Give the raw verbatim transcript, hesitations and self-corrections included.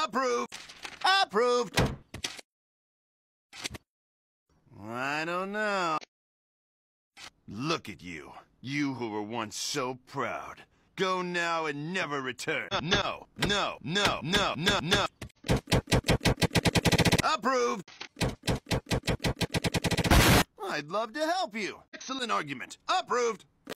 Approved! Approved! I don't know. Look at you. You who were once so proud. Go now and never return. No, no, no, no, no, no. Approved! I'd love to help you. Excellent argument. Approved!